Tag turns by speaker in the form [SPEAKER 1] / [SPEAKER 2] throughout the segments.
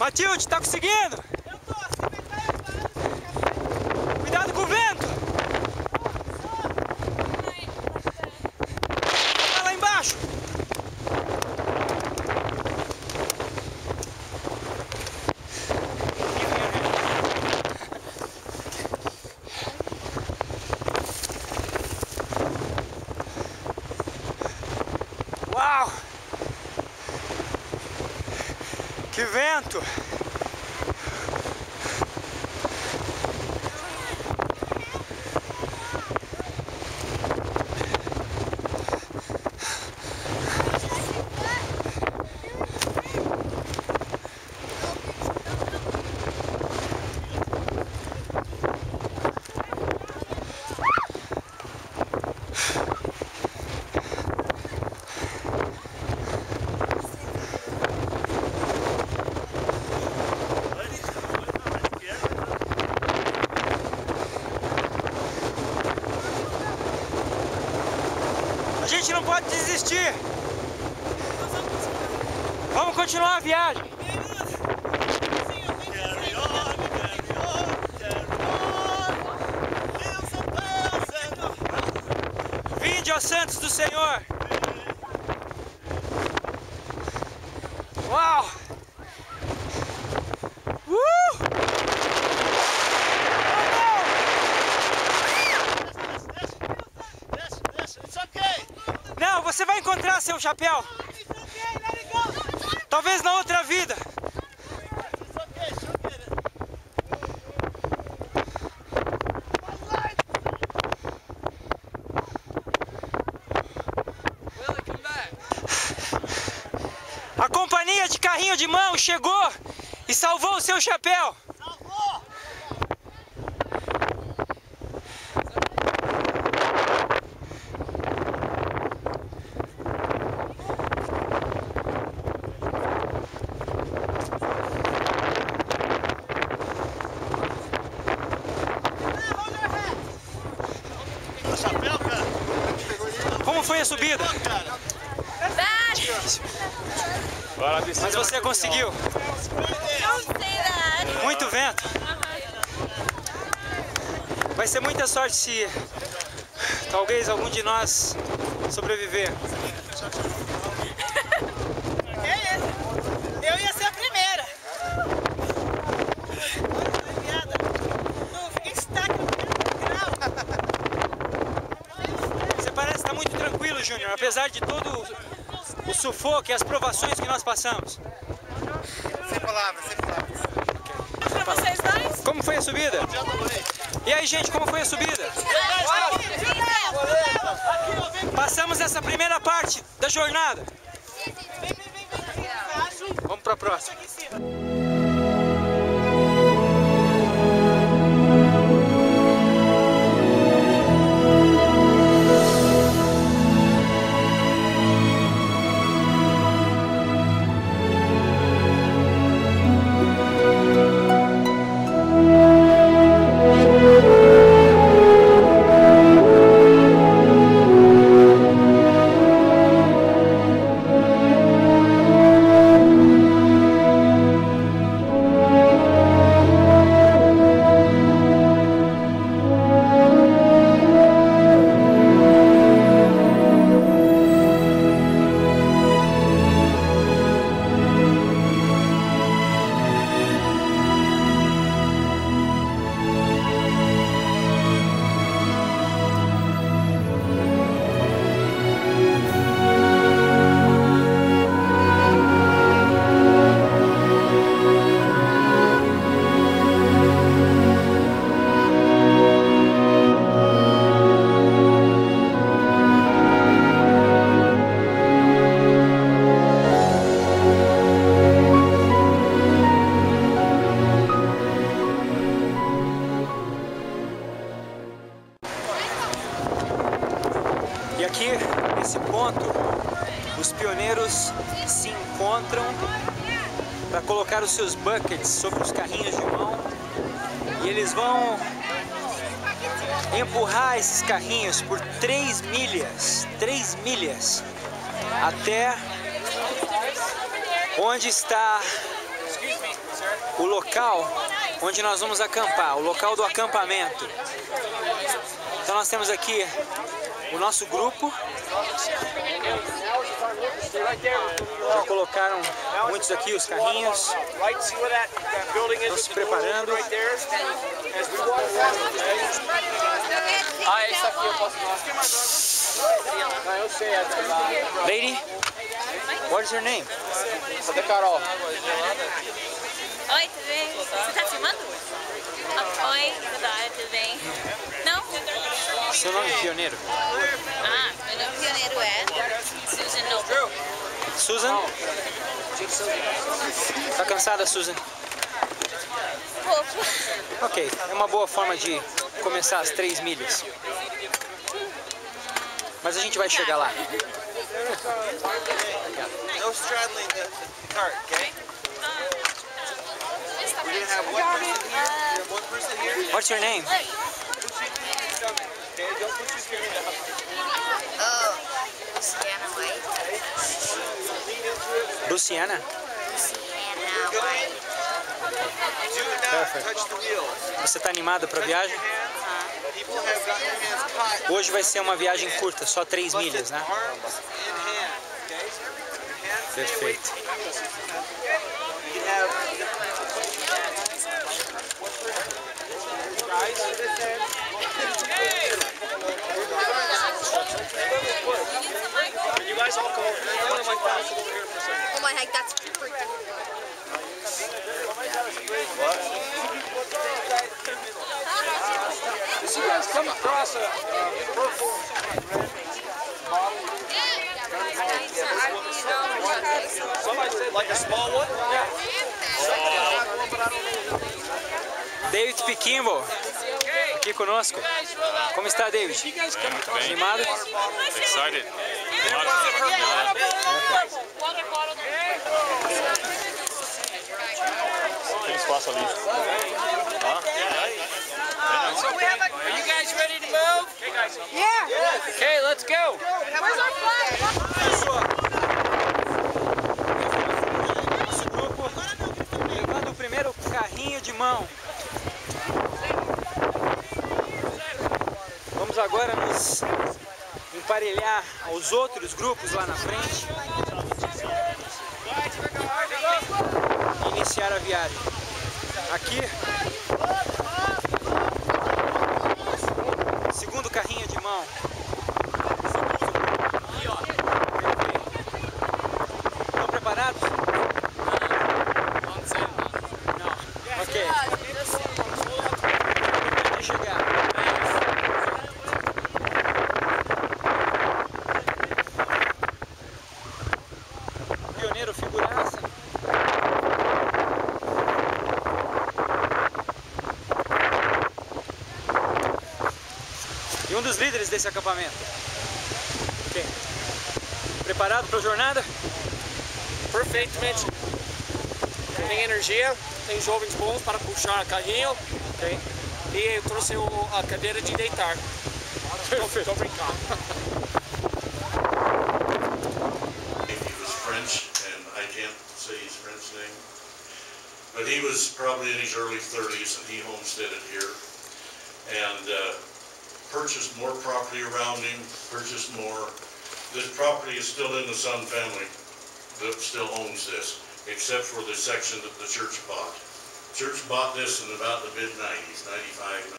[SPEAKER 1] Matilde, tá conseguindo?
[SPEAKER 2] Eu tô, se vai
[SPEAKER 1] Cuidado com o vento! Vai lá embaixo! Uau! Que vento! A gente não pode desistir. Vamos continuar a viagem. Vinde, ó Santos do Senhor. Uau! Não, você vai encontrar seu chapéu. Talvez na outra vida. A companhia de carrinho de mão chegou e salvou o seu chapéu. Como foi a subida? Mas você conseguiu. Muito vento. Vai ser muita sorte se talvez algum de nós sobreviver.
[SPEAKER 2] Eu ia ser a primeira.
[SPEAKER 1] Você parece estar muito tranquilo, Júnior, apesar de todo o sufoco e as provações que nós passamos.
[SPEAKER 3] Sem palavras, sem palavras.
[SPEAKER 2] Pra vocês dois?
[SPEAKER 1] Como foi a subida? E aí, gente, como foi a subida? Passamos essa primeira parte da jornada. Vamos para a próxima. E aqui, nesse ponto, os pioneiros se encontram para colocar os seus buckets sobre os carrinhos de mão e eles vão empurrar esses carrinhos por 3 milhas até onde está o local onde nós vamos acampar, o local do acampamento. Então nós temos aqui o nosso grupo. Já colocaram muitos aqui os carrinhos. Estão se preparando.
[SPEAKER 3] Ah, esse aqui eu posso mostrar. Não, eu sei.
[SPEAKER 1] Lady, what is your name?
[SPEAKER 3] Cadê Carol?
[SPEAKER 4] Oi, tudo bem? Você tá filmando? Oi, tudo bem? Não?
[SPEAKER 1] Seu nome é pioneiro?
[SPEAKER 4] Ah, meu nome pioneiro é Susan Noble.
[SPEAKER 1] Susan? Tá cansada, Susan?
[SPEAKER 4] Pouco.
[SPEAKER 1] Ok, é uma boa forma de começar as 3 milhas. Mas a gente vai chegar lá.
[SPEAKER 3] No straddling the cart, okay? We're gonna have one person here. We have one person here.
[SPEAKER 1] What's your name?
[SPEAKER 3] Okay, don't put your finger down.
[SPEAKER 4] Oh, Luciana White.
[SPEAKER 1] Luciana?
[SPEAKER 4] Luciana White.
[SPEAKER 3] Do not
[SPEAKER 1] Perfect.
[SPEAKER 3] touch the wheel.
[SPEAKER 1] Você tá animada para a viagem?
[SPEAKER 3] People have got their hands caught.
[SPEAKER 1] Hoje vai ser uma viagem curta, só 3 milhas, né?
[SPEAKER 3] Arms in hand, okay? Your hands stay away
[SPEAKER 1] Perfeito.
[SPEAKER 3] from you. You can have guys to this end. Can you guys all come over? One of my friends over here for a second.
[SPEAKER 4] Oh my heck, that's freaking.
[SPEAKER 3] As you guys come across a purple somebody said like a small one? Yeah.
[SPEAKER 1] David Piquimbo, aqui conosco. Como está, David? Animado?
[SPEAKER 5] Excited. Tem espaço ali.
[SPEAKER 2] Are you guys ready to move? Yeah.
[SPEAKER 1] Okay, let's go!
[SPEAKER 2] Where's our flag?
[SPEAKER 1] Nosso grupo levando o primeiro carrinho de mão. Vamos agora nos emparelhar aos outros grupos lá na frente e iniciar a viagem. Aqui, segundo carrinho de mão. Estão preparados? Não. Ok. Pode chegar. Pioneiro figuraça. E um dos líderes desse acampamento. Ok. Preparado para a jornada?
[SPEAKER 6] Perfeitamente. Tem energia, tem jovens bons para puxar carrinho.
[SPEAKER 1] Ok.
[SPEAKER 6] E eu trouxe a cadeira de deitar. Tô brincando.
[SPEAKER 5] He was French, and I can't say his French name. But he was probably in his early 30s, and he homesteaded here. And purchased more property around him, purchased more. This property is still in the Sun family that still owns this, except for the section that the church bought. Church bought this in about the mid-90s, 95.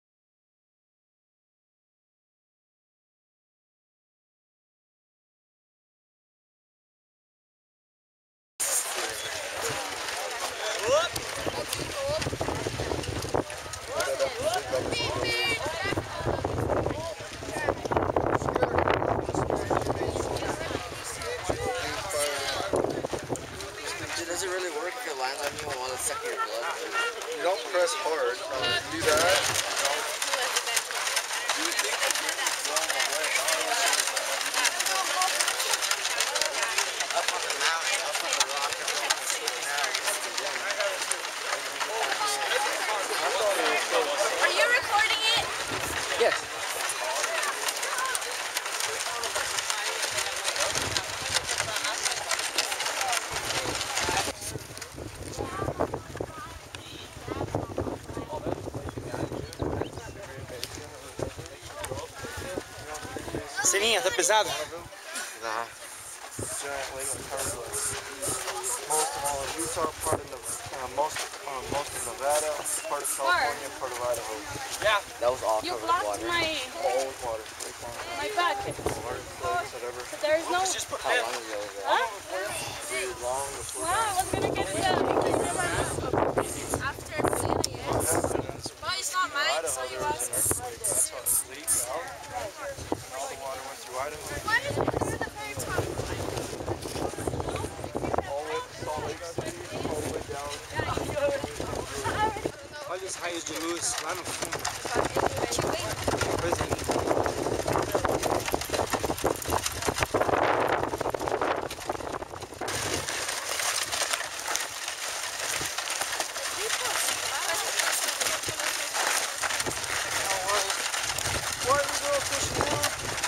[SPEAKER 3] Does it really work if it lands on you while it's stuck in your glove? You don't press hard. Do that. Up on the mountain, up on the rock, it's sticking out.
[SPEAKER 4] Are you recording it?
[SPEAKER 1] Yes. Seninha, tá pesado?
[SPEAKER 3] Nah. Giant lake cartilage. Most of all of Utah, part of most of Nevada, part of California, part of Idaho.
[SPEAKER 6] Yeah.
[SPEAKER 3] That was all
[SPEAKER 4] You
[SPEAKER 3] covered
[SPEAKER 4] blocked
[SPEAKER 3] water.
[SPEAKER 4] my
[SPEAKER 3] All with water. Lake water.
[SPEAKER 4] my bucket.
[SPEAKER 3] Hardest place I've ever.
[SPEAKER 4] But there's no.
[SPEAKER 6] Just put
[SPEAKER 3] How
[SPEAKER 6] that.
[SPEAKER 3] long ago was that?
[SPEAKER 4] Huh?
[SPEAKER 3] Dude, long before.
[SPEAKER 4] Wow, I was gonna get the after Celia. Well, it's not mine, so you ask.
[SPEAKER 3] That's how it leaked out. All the water went through Idaho.
[SPEAKER 4] What is it the very top?
[SPEAKER 3] All the way to Salt Lake City, all the way down.
[SPEAKER 1] Olha os raios de luz lá no fundo. Coisa linda.
[SPEAKER 3] Why are we going fishing now?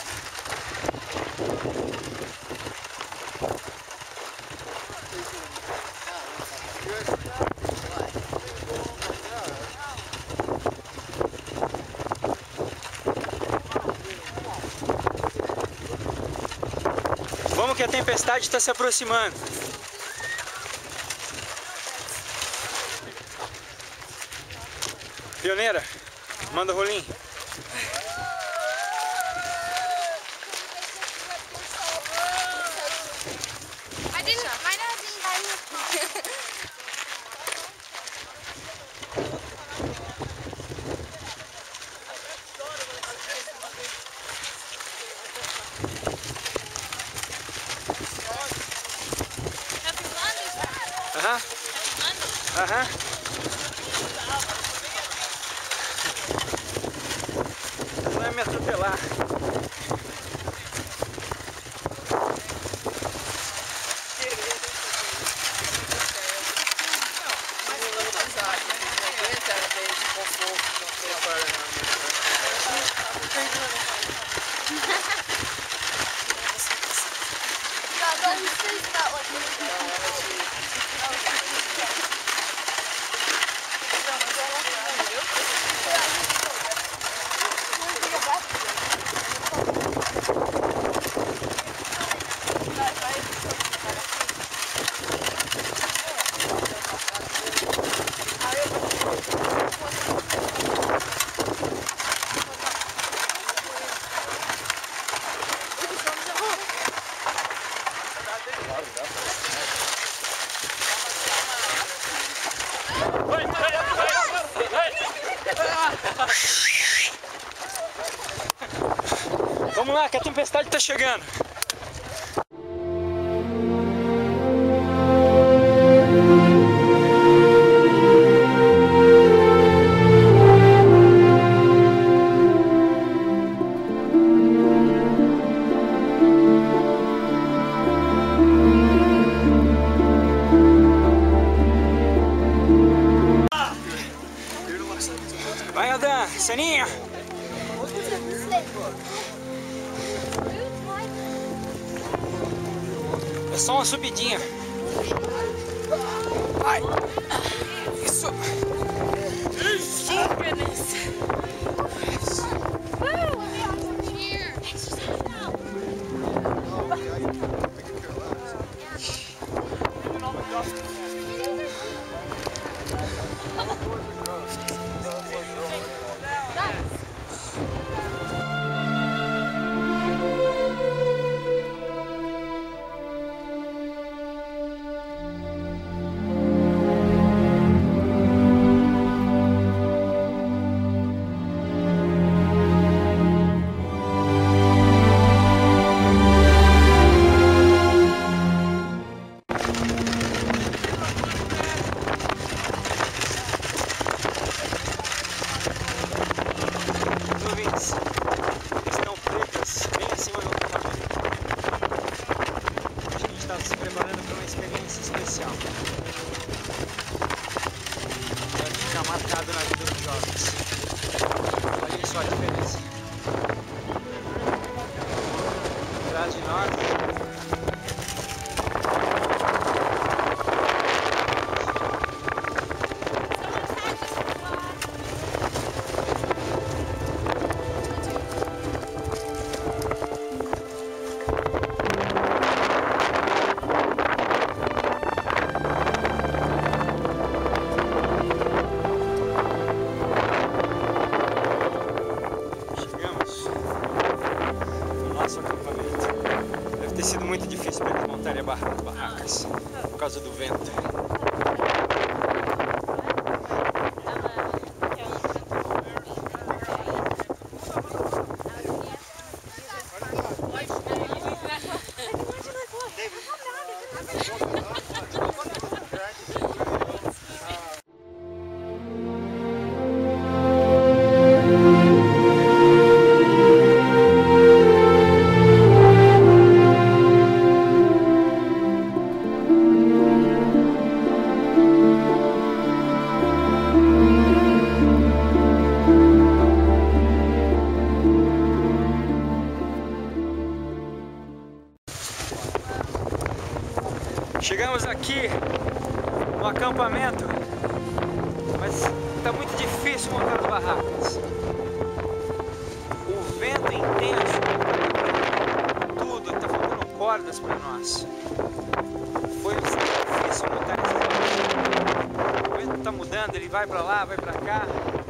[SPEAKER 1] Vamos que a tempestade está se aproximando. Pioneira, manda rolinho.
[SPEAKER 4] Mine hasn't gotten.
[SPEAKER 1] Aham. Aham. Não vai me atropelar. Vamos lá, que a tempestade está chegando. Vai, Adan, Seninha. É só uma subidinha. Ai. Isso.
[SPEAKER 4] Oh goodness. Marcado na vida dos jovens. Olha só a diferença. Atrás de nós.
[SPEAKER 1] aqui no acampamento, mas tá muito difícil montar as barracas. O vento é intenso, tudo, tá faltando cordas para nós. Foi difícil montar essas barracas. O vento tá mudando, ele vai para lá, vai para cá.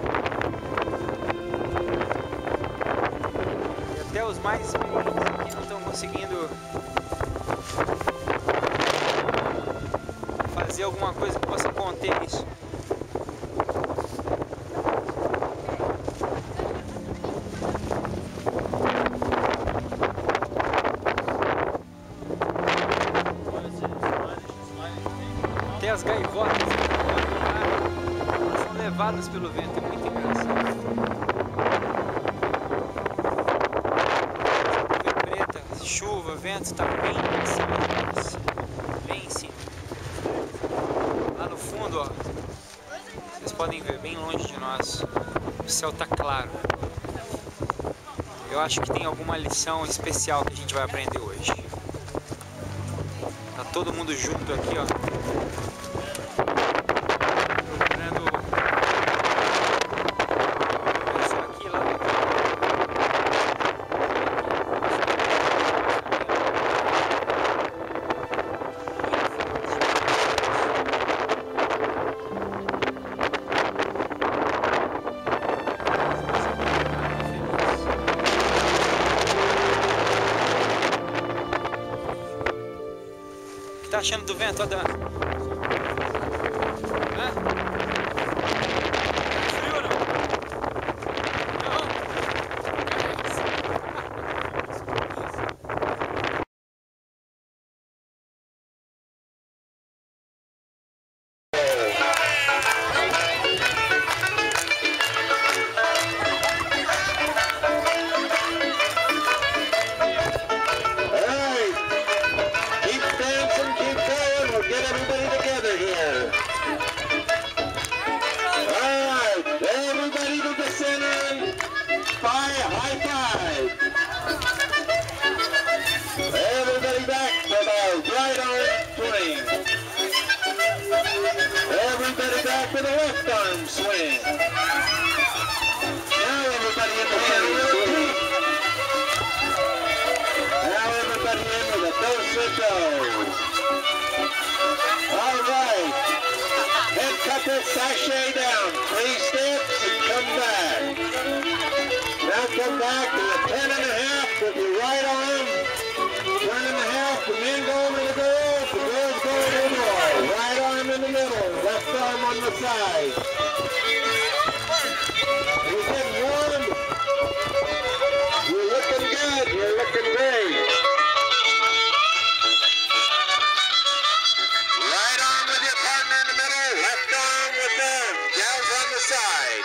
[SPEAKER 1] E até os mais experientes aqui não estão conseguindo fazer alguma coisa que possa conter isso. Até as gaivotas são levadas pelo vento, é muito engraçado. Preta, chuva, vento, está bem em cima de nós, bem em cima. Lá no fundo, ó, vocês podem ver bem longe de nós, o céu tá claro. Eu acho que tem alguma lição especial que a gente vai aprender hoje. Tá todo mundo junto aqui, ó. O que tá achando do vento, Adão? Hã? Frio ou não?
[SPEAKER 7] Everybody back for the right arm swing. Everybody back for the left arm swing. Now everybody in the center swing. Now everybody in with a do-si-do. All right. Head cutter, sashay down. 3 steps and come back. Now come back to a 10.5 with your right arm. 10.5, the men go over the girls go over the boy. Right arm in the middle, left arm on the side. You get warm. You're looking good, you're looking great. Right arm with your partner in the middle, left arm with the gals on the side.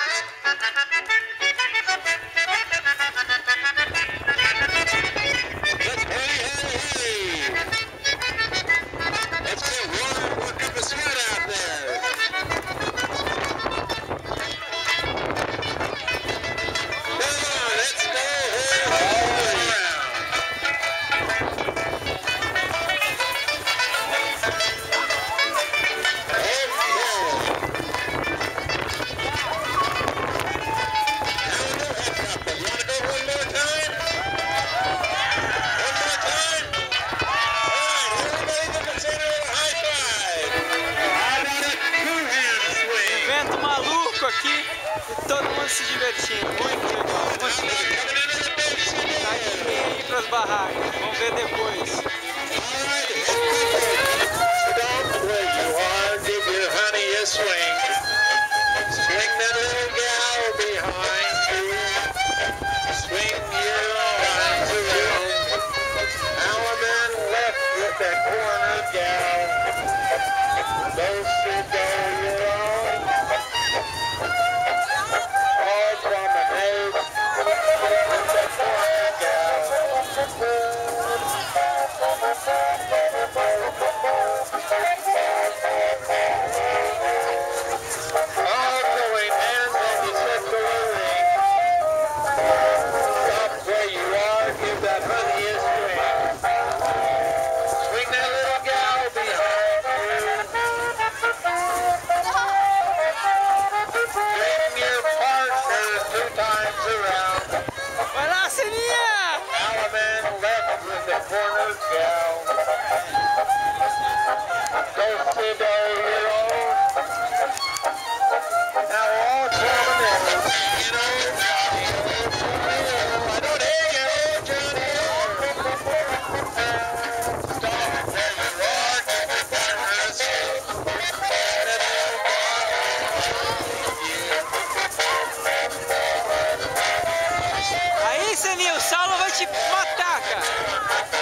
[SPEAKER 1] Aqui e todo mundo se divertindo, muito legal, muito legal. Tá ninguém aí pras barracas, vamos ver depois.
[SPEAKER 7] Stop where you are, give your honey a swing. Swing that little gal behind you. Swing your arms around. Now a man left with that corner gal. Do-si-do your own. All promenade with that corner gal. yesterday, you know. Now all coming in. You know, Johnny, oh, Johnny, oh, I don't hear you, oh, Johnny, oh. Stop, baby, rock,
[SPEAKER 1] Aí, Seninho, o Saulo vai te matar, cara.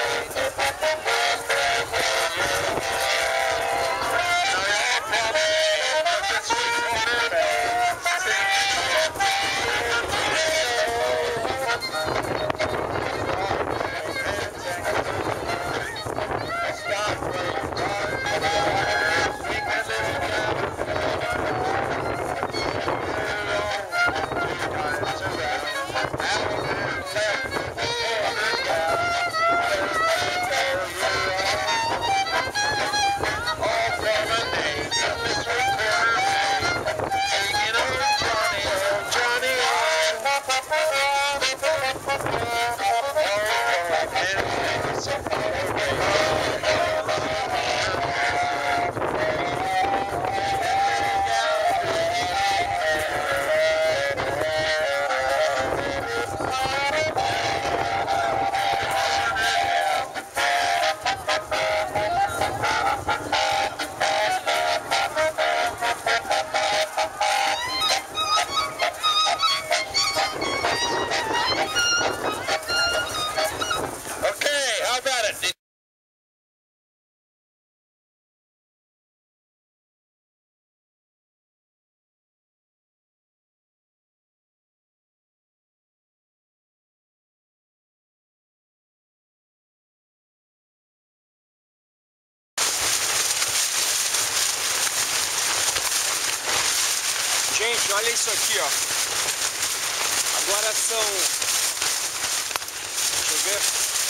[SPEAKER 1] Gente, olha isso aqui, ó. Agora são... Deixa eu ver.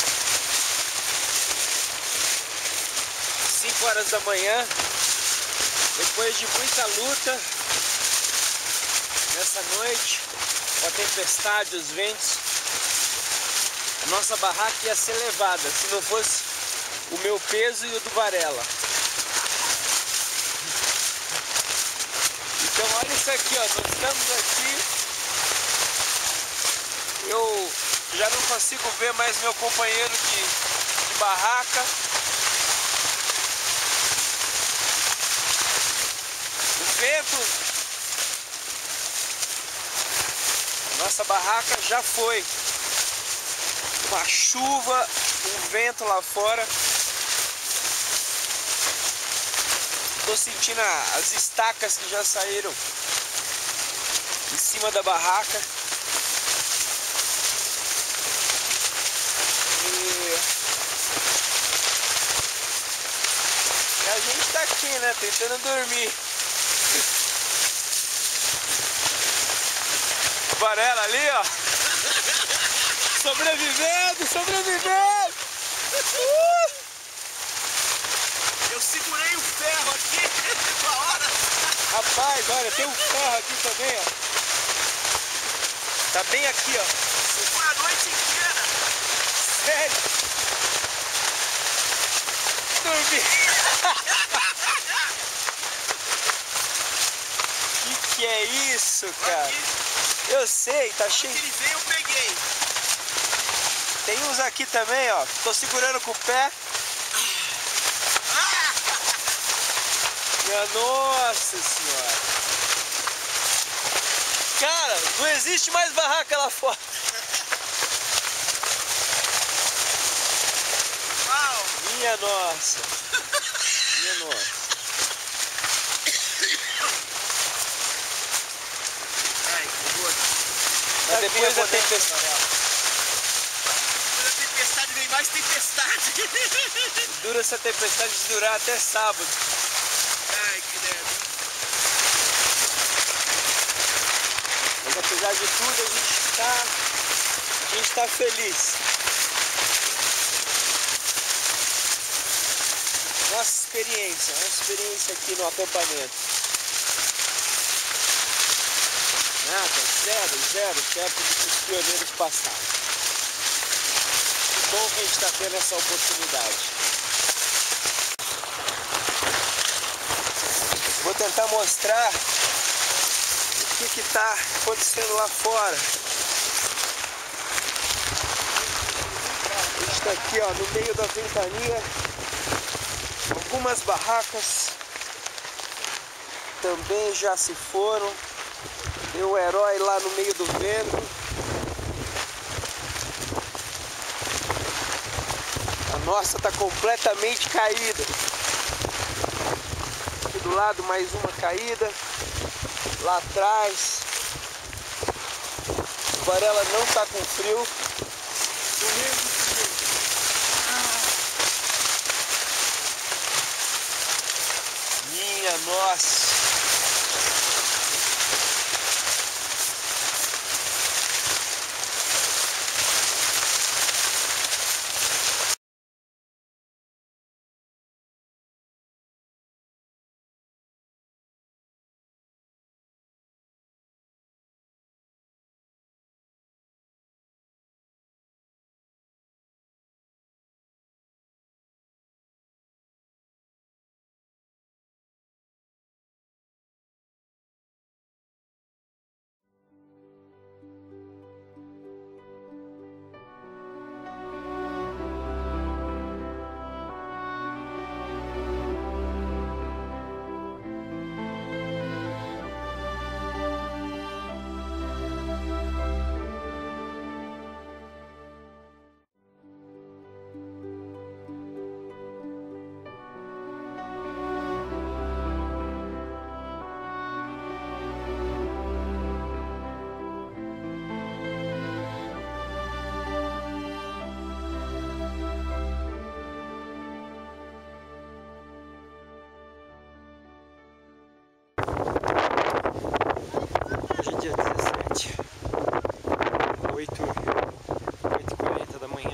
[SPEAKER 1] 5 horas da manhã. Depois de muita luta nessa noite, com a tempestade, os ventos, a nossa barraca ia ser levada, se não fosse o meu peso e o do Varela. Então olha isso aqui, ó, nós estamos aqui, eu já não consigo ver mais meu companheiro de barraca. O vento, nossa barraca já foi, uma chuva, um vento lá fora. Tô sentindo as estacas que já saíram em cima da barraca. E a gente tá aqui, né? Tentando dormir. O Varela ali, ó. Sobrevivendo, sobrevivendo!
[SPEAKER 2] Eu segurei o ferro aqui na hora.
[SPEAKER 1] Rapaz, olha, tem um ferro aqui também, ó. Tá bem aqui, ó.
[SPEAKER 2] Foi a noite inteira.
[SPEAKER 1] Sério? Dormi. Que é isso, cara?
[SPEAKER 2] Aqui,
[SPEAKER 1] Eu sei, tá cheio.
[SPEAKER 2] ele veio, eu peguei.
[SPEAKER 1] Tem uns aqui também, ó. Tô segurando com o pé. Minha nossa senhora. Cara, não existe mais barraca lá fora.
[SPEAKER 2] Uau.
[SPEAKER 1] Minha nossa. Minha nossa.
[SPEAKER 2] Ai, que boa.
[SPEAKER 1] Mas depois da tempestade.
[SPEAKER 2] Depois da tempestade vem mais tempestade.
[SPEAKER 1] Dura essa tempestade de durar até sábado.
[SPEAKER 2] Ai, que merda.
[SPEAKER 1] Mas apesar de tudo, a gente tá feliz. Nossa experiência aqui no acampamento. Nada, zero perto do que os pioneiros passaram. Que bom que a gente está tendo essa oportunidade. tentar mostrar o que está acontecendo lá fora. A gente está aqui, ó, no meio da ventania. Algumas barracas também já se foram. Tem o herói lá no meio do vento. A nossa está completamente caída. Aqui do lado mais uma caída. Lá atrás. O Varela não está com frio. Minha nossa. Hoje é dia 17, 8h40 da manhã.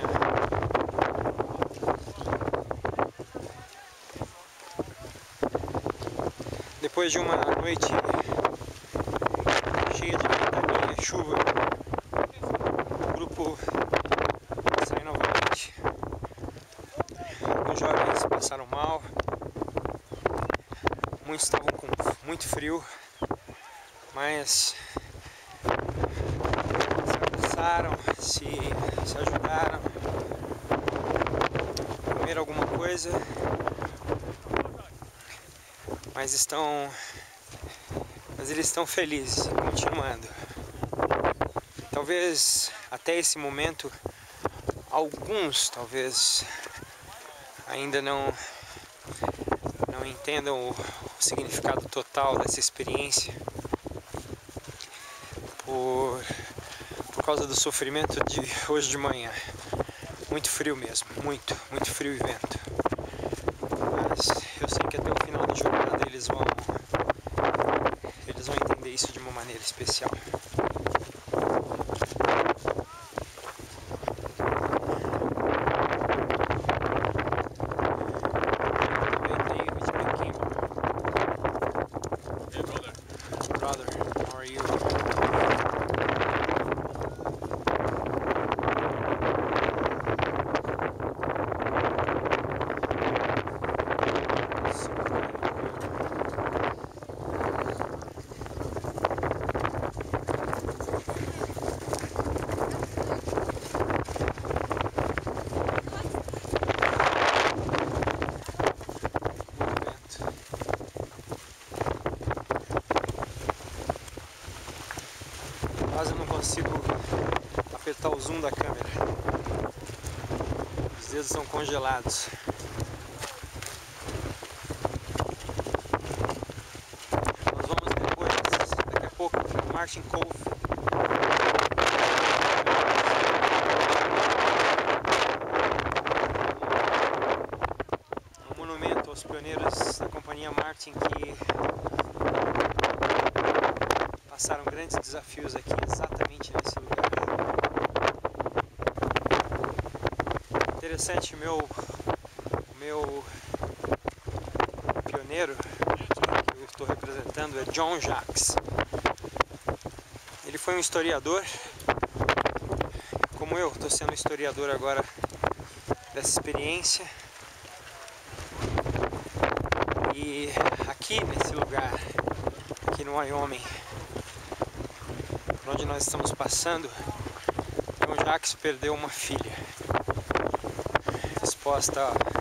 [SPEAKER 1] Depois de uma noite cheia de ventania, chuva, o grupo sai novamente. Alguns jovens passaram mal, muitos estavam com muito frio, mas se abraçaram, se ajudaram, comeram alguma coisa, mas eles estão felizes, continuando. Talvez até esse momento alguns talvez ainda não entendam o significado total dessa experiência por causa do sofrimento de hoje de manhã. Muito frio mesmo, muito frio e vento. Mas eu sei que até o final da jornada eles vão entender isso de uma maneira especial. Brother, how are you? Quase não consigo apertar o zoom da câmera. Os dedos são congelados. Nós vamos depois, daqui a pouco, para Martin Cove. Um monumento aos pioneiros da companhia Martin que passaram grandes desafios aqui exatamente nesse lugar. Interessante, o meu pioneiro que eu estou representando é John Jacques. Ele foi um historiador, como eu estou sendo historiador agora dessa experiência. E aqui aqui nesse lugar, aqui no Wyoming, por onde nós estamos passando, o Jax perdeu uma filha, exposta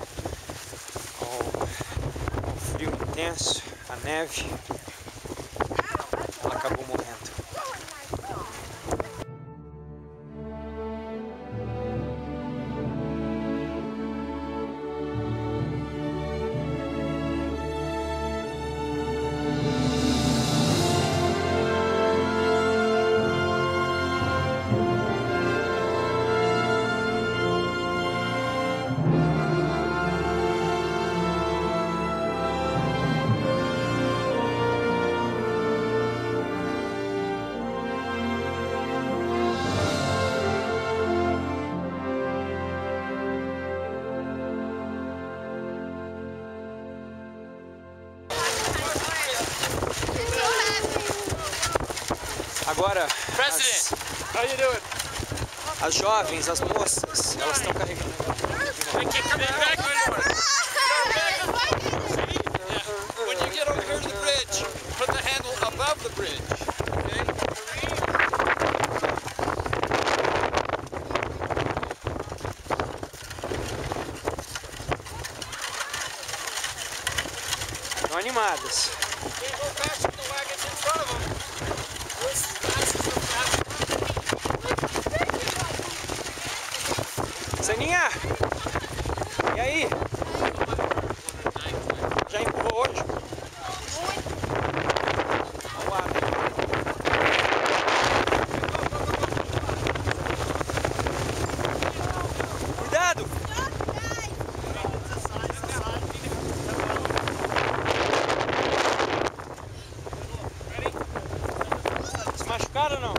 [SPEAKER 1] ao frio intenso, à neve. Ela acabou morrendo. Agora, as jovens, as moças, elas estão carregando.
[SPEAKER 6] When you get over here to the bridge, put the handle above the bridge.
[SPEAKER 1] Estão animadas. Saninha! E aí? Já empurrou hoje? Vamos lá. Cuidado! Se machucaram ou não?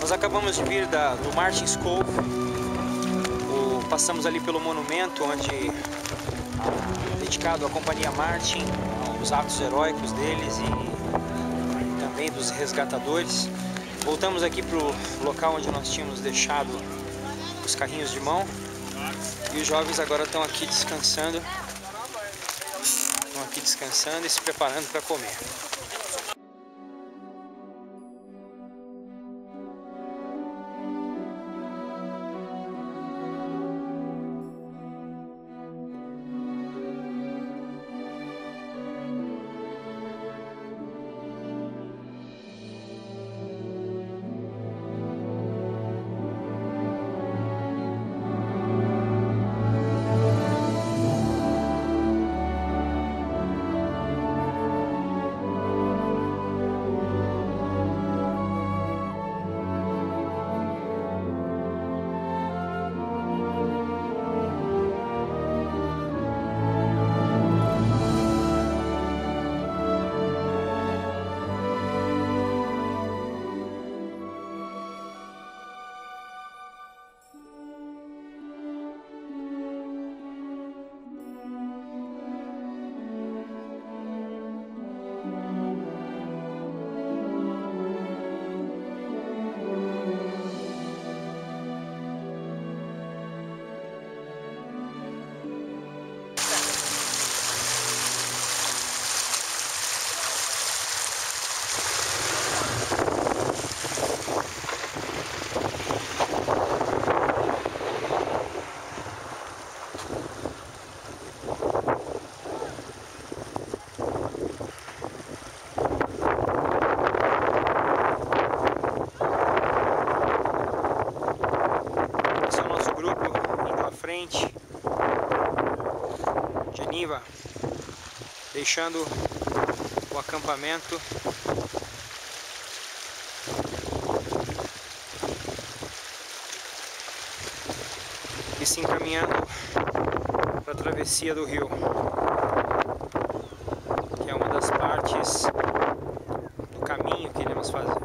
[SPEAKER 1] Nós acabamos de vir do Martin's Cove. Passamos ali pelo monumento dedicado à Companhia Martin, aos atos heróicos deles e também dos resgatadores. Voltamos aqui para o local onde nós tínhamos deixado os carrinhos de mão. E os jovens agora estão aqui descansando. Estão aqui descansando e se preparando para comer. Geneva, deixando o acampamento e se encaminhando para a travessia do rio, que é uma das partes do caminho que iremos fazer.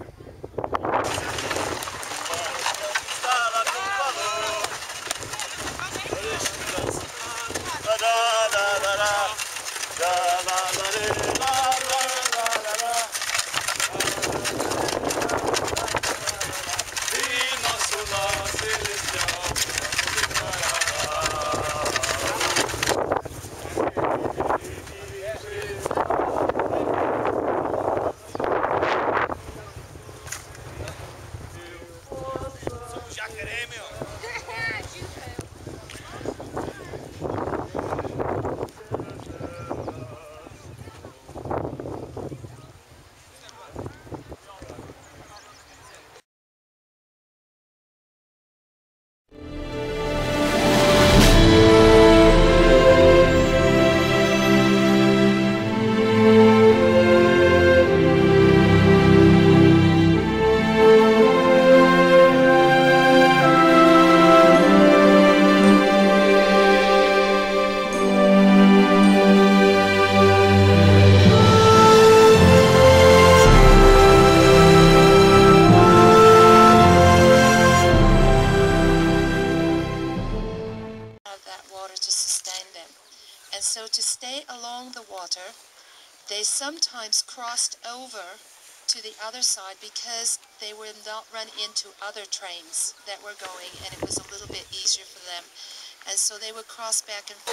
[SPEAKER 8] So to stay along the water, they sometimes crossed over to the other side because they would not run into other trains that were going, and it was a little bit easier for them. And so they would cross back and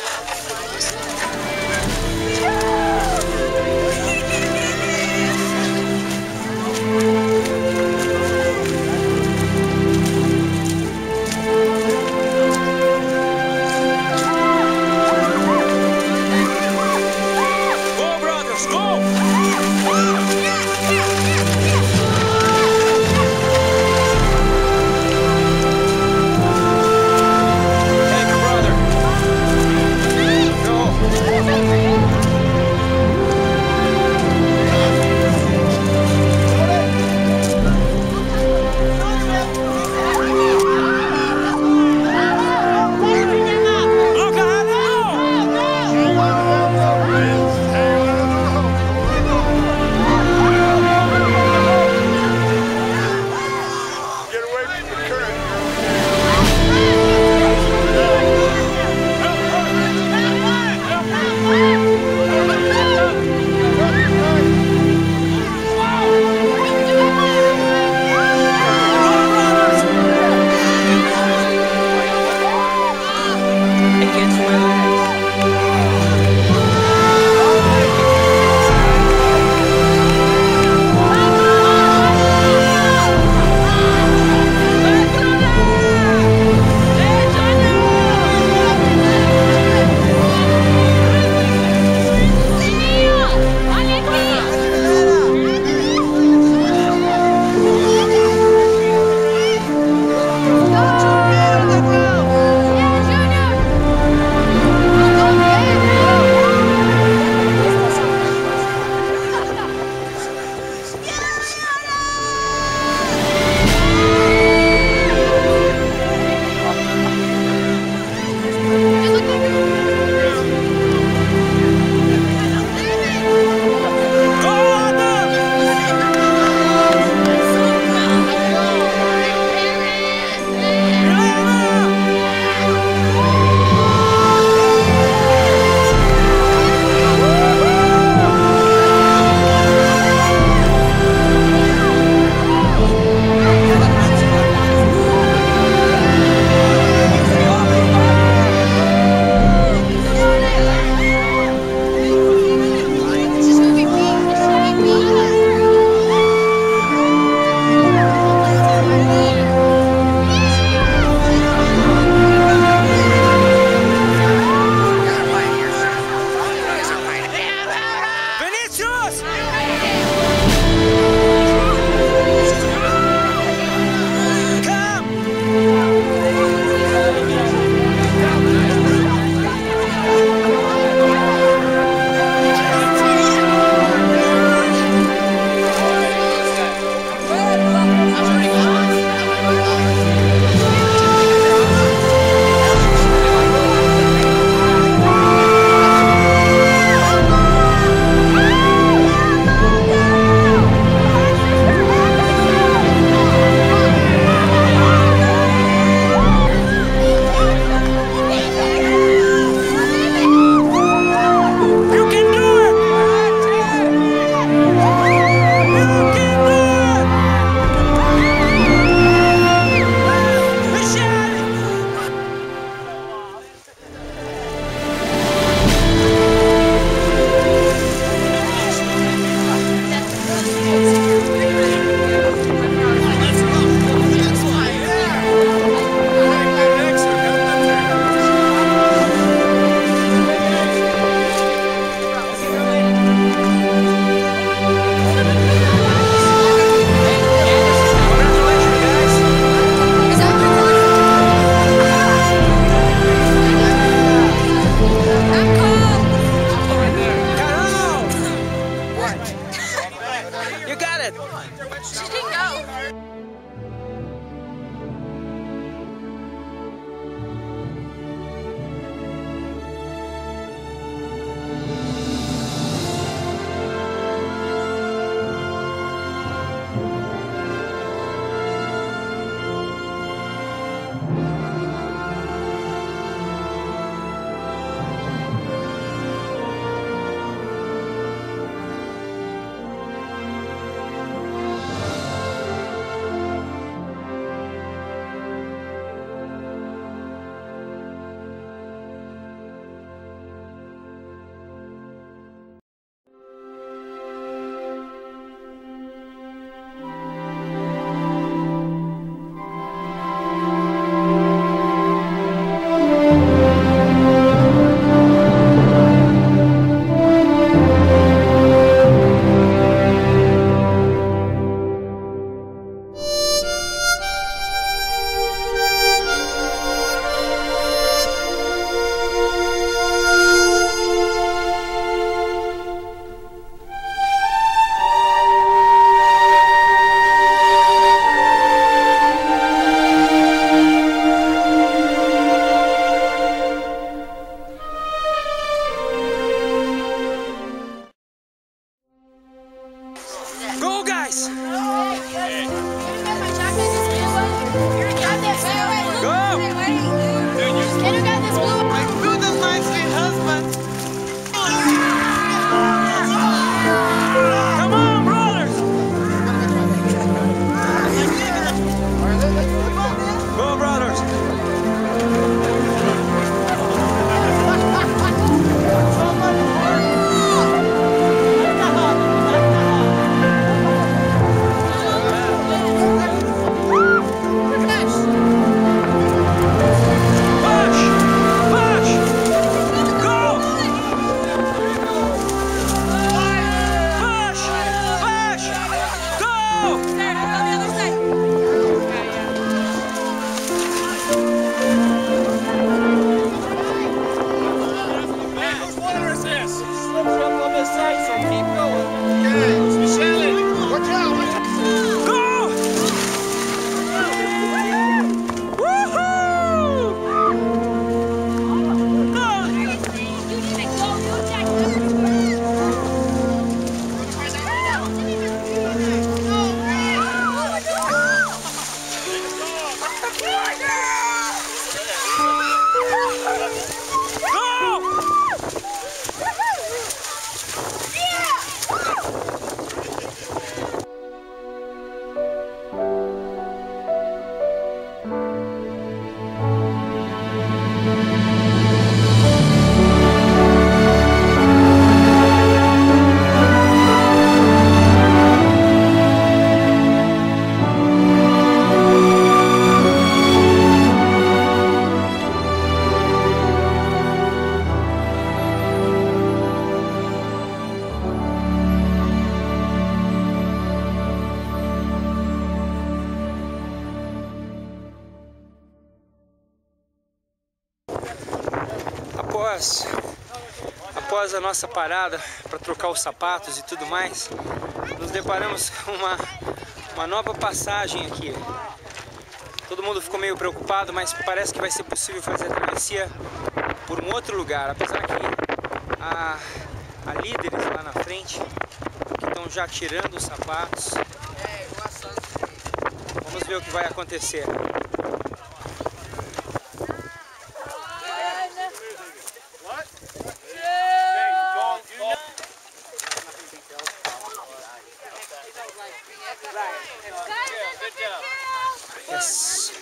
[SPEAKER 4] She didn't go.
[SPEAKER 1] Go, guys! Go!
[SPEAKER 2] Can you get this blue? My good and my sweet husband.
[SPEAKER 1] Come on, brothers! Go, brothers! Após a nossa parada para trocar os sapatos e tudo mais, nos deparamos com uma nova passagem aqui. Todo mundo ficou meio preocupado, mas parece que vai ser possível fazer a travessia por um outro lugar, apesar que há líderes lá na frente que estão já tirando os sapatos. Vamos ver o que vai acontecer. Yes.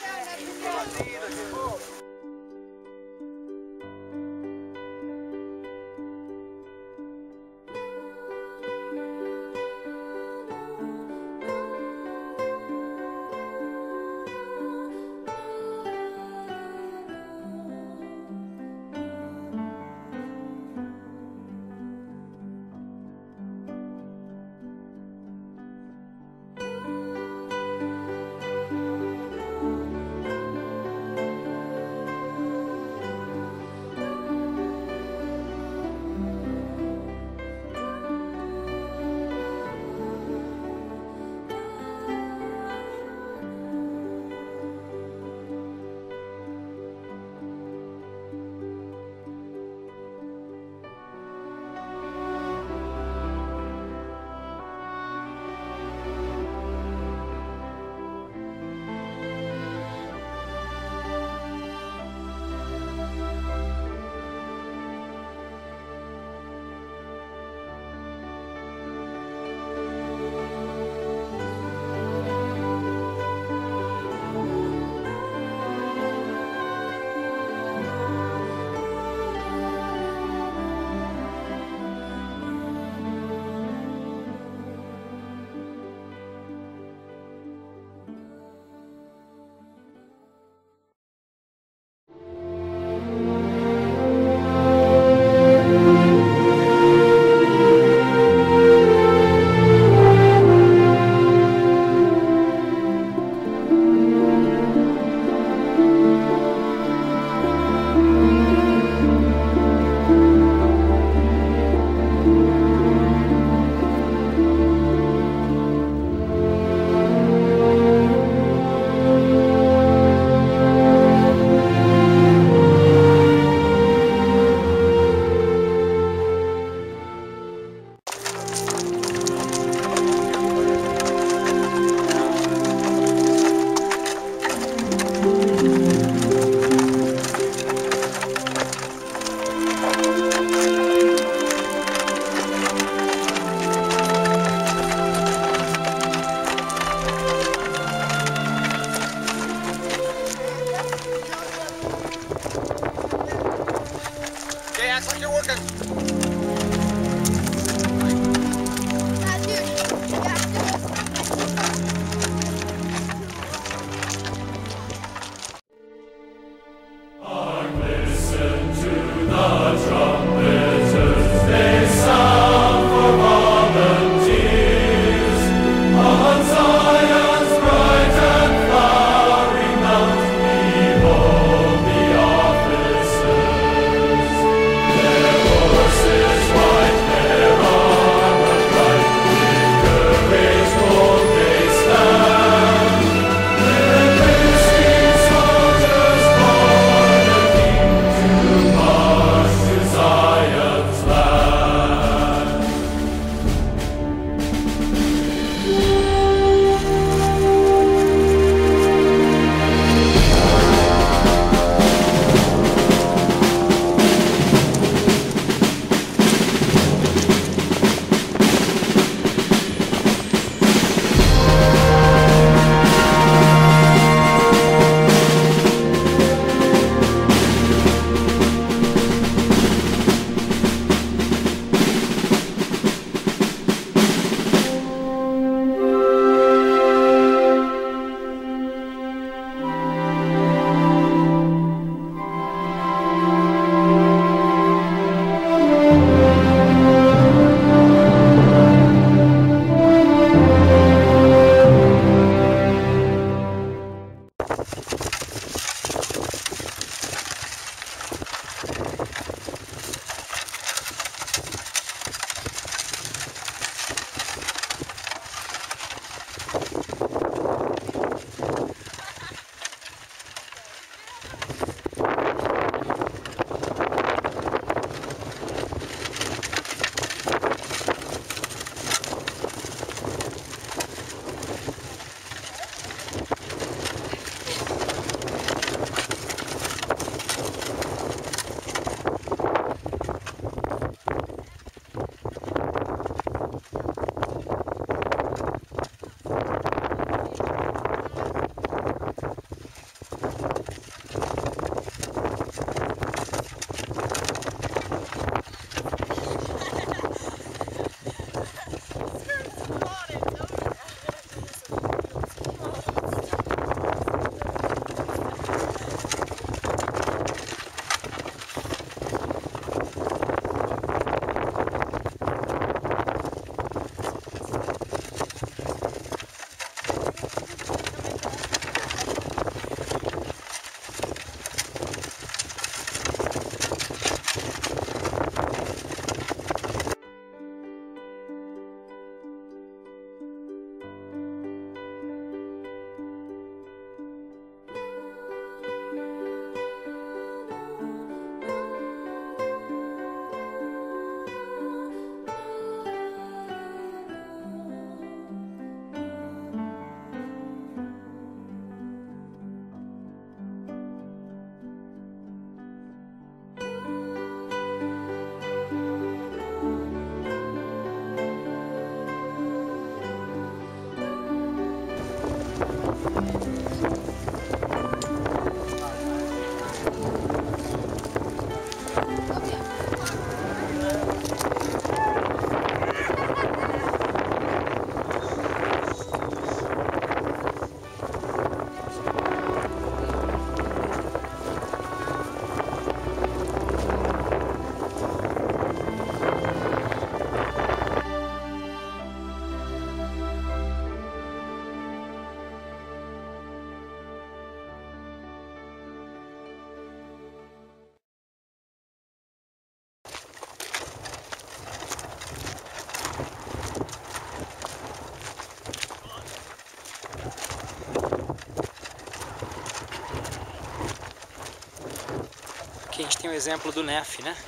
[SPEAKER 1] gente tem o exemplo do Neff, né?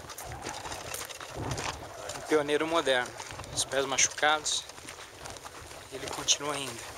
[SPEAKER 1] Um pioneiro moderno. Os pés machucados, ele continua indo.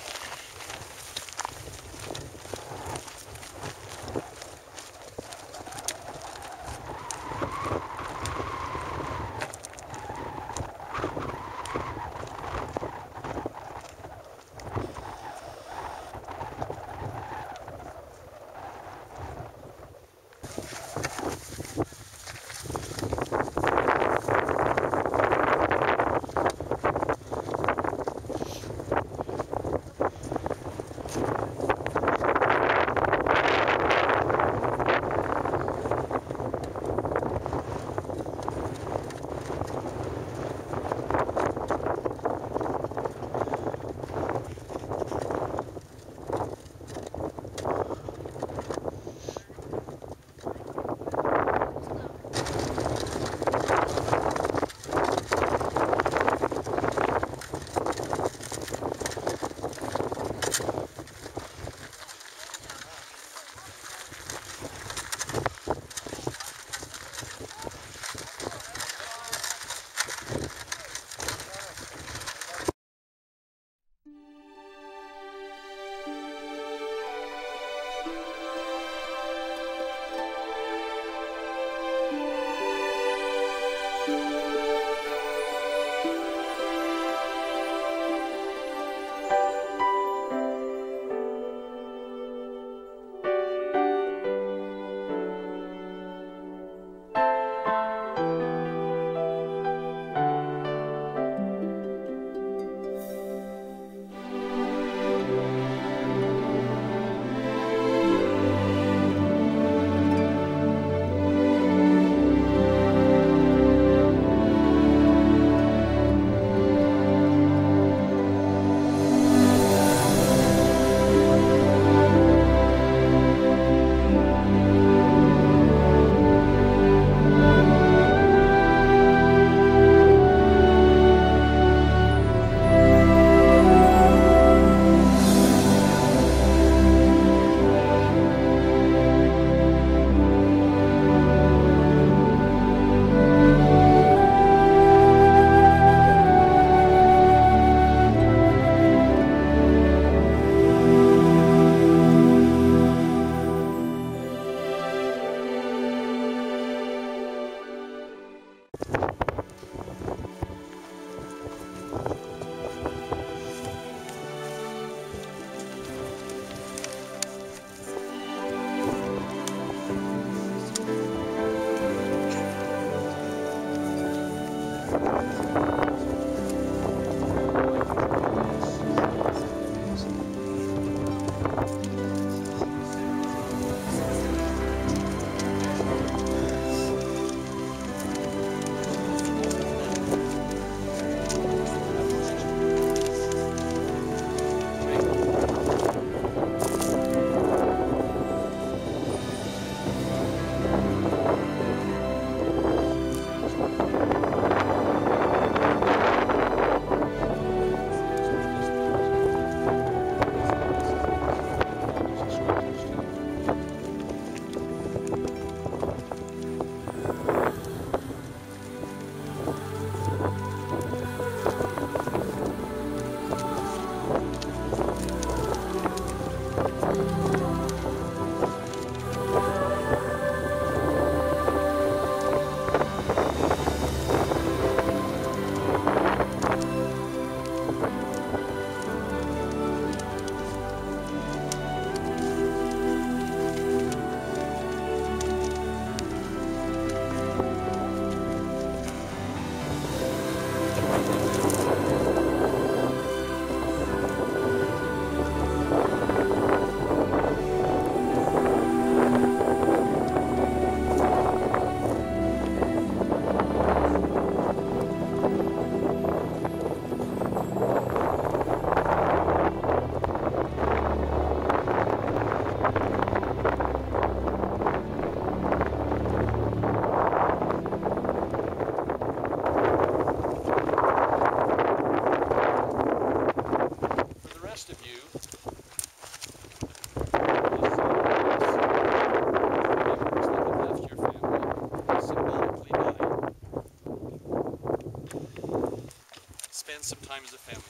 [SPEAKER 6] time as a family.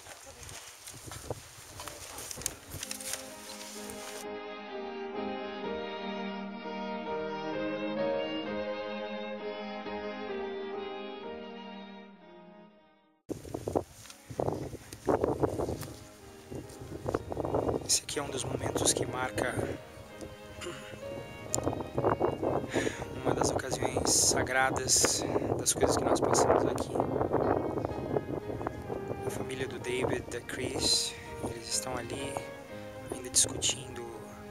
[SPEAKER 1] Esse aqui é um dos momentos que marca uma das ocasiões sagradas das coisas que nós passamos aqui. A família do David, da Chris, eles estão ali ainda discutindo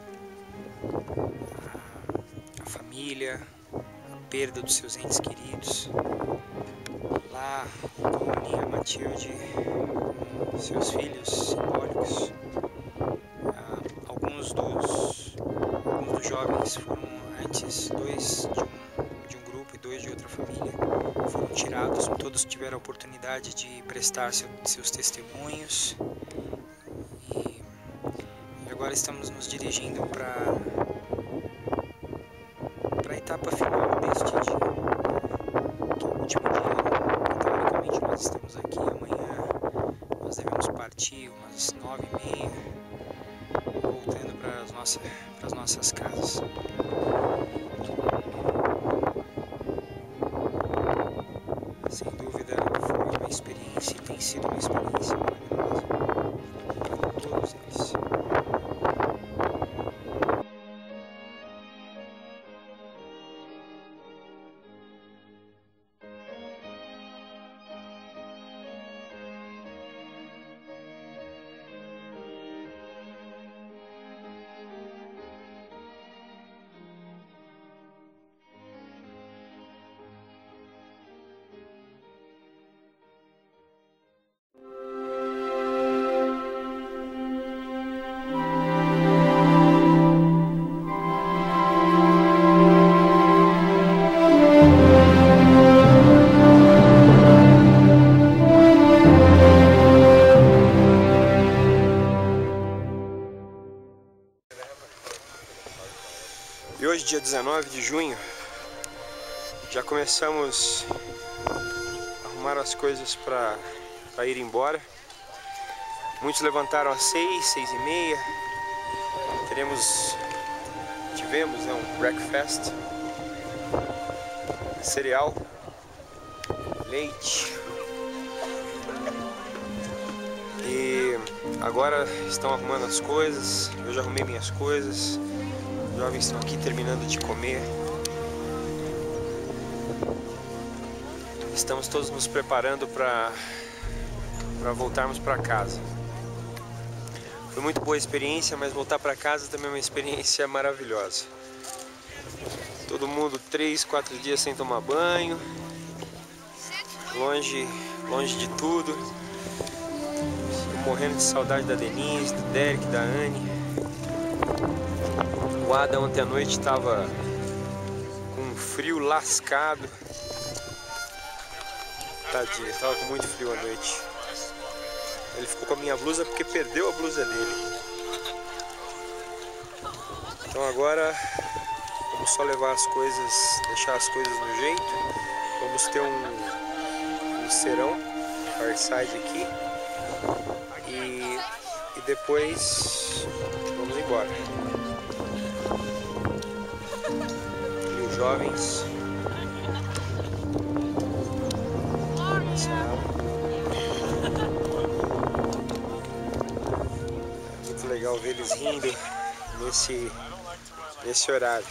[SPEAKER 1] a família, a perda dos seus entes queridos. Lá, o Tony e a Matilde, com seus filhos simbólicos. Alguns dos jovens foram antes, dois de um grupo e dois de outra família, foram tirados. Todos tiveram a oportunidade de prestar seus testemunhos e agora estamos nos dirigindo para a etapa final deste dia, que é o último dia. Teoricamente nós estamos aqui, amanhã nós devemos partir umas 9h30, voltando para as nossas casas. Sem dúvida foi uma experiência e tem sido uma experiência maravilhosa para todos eles. E hoje, dia 19 de junho, já começamos a arrumar as coisas para ir embora. Muitos levantaram às 6, 6h30. Tivemos um breakfast, cereal, leite. E agora estão arrumando as coisas. Eu já arrumei minhas coisas. Os jovens estão aqui terminando de comer. Estamos todos nos preparando para voltarmos para casa. Foi muito boa a experiência, mas voltar para casa também é uma experiência maravilhosa. Todo mundo 3, 4 dias sem tomar banho, longe de tudo. Morrendo de saudade da Denise, do Derek, da Anne. O Adam ontem à noite estava com um frio lascado. Tadinho, estava com muito frio à noite. Ele ficou com a minha blusa porque perdeu a blusa dele. Então agora vamos só levar as coisas, deixar as coisas no jeito. Vamos ter um serão, Fireside aqui. E depois vamos embora. E os jovens. É muito legal ver eles rindo nesse horário.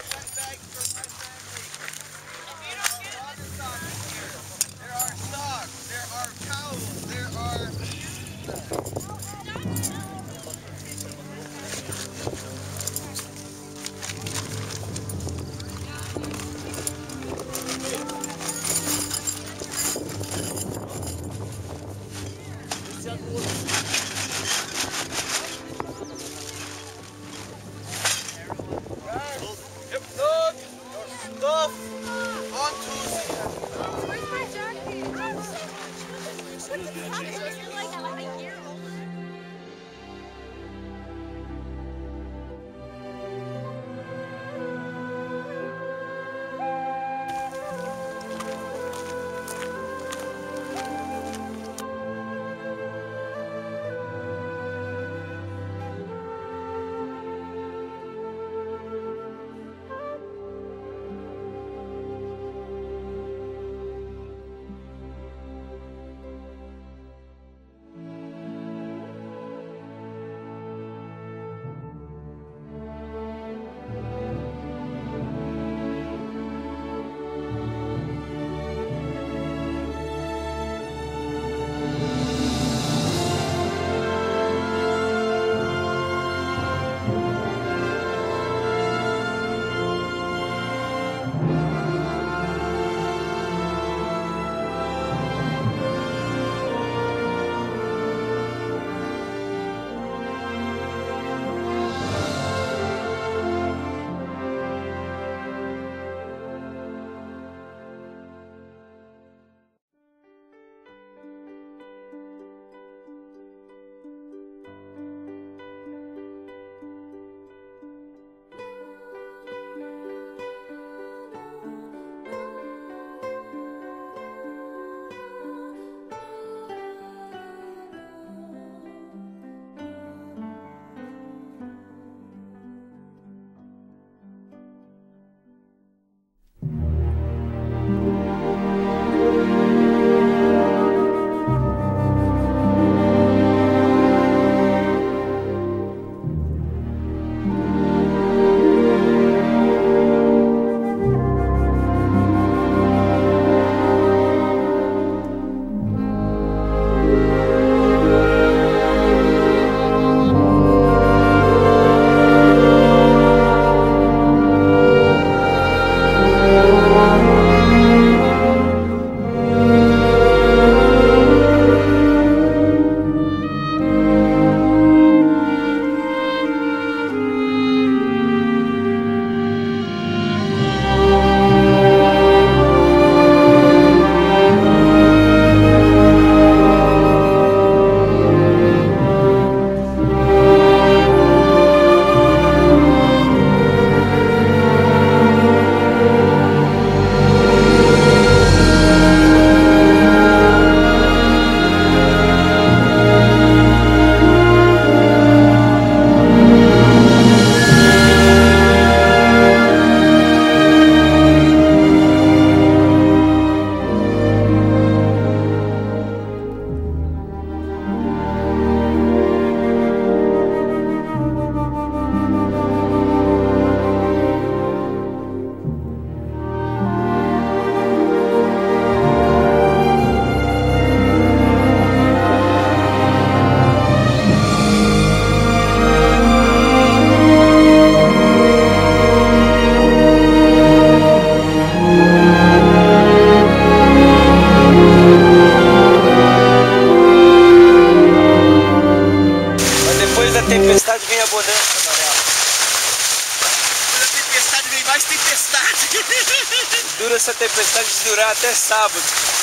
[SPEAKER 1] tempestade vem abundância, Varela.
[SPEAKER 2] Dura tempestade vem mais tempestade.
[SPEAKER 1] Dura essa tempestade de durar até sábado.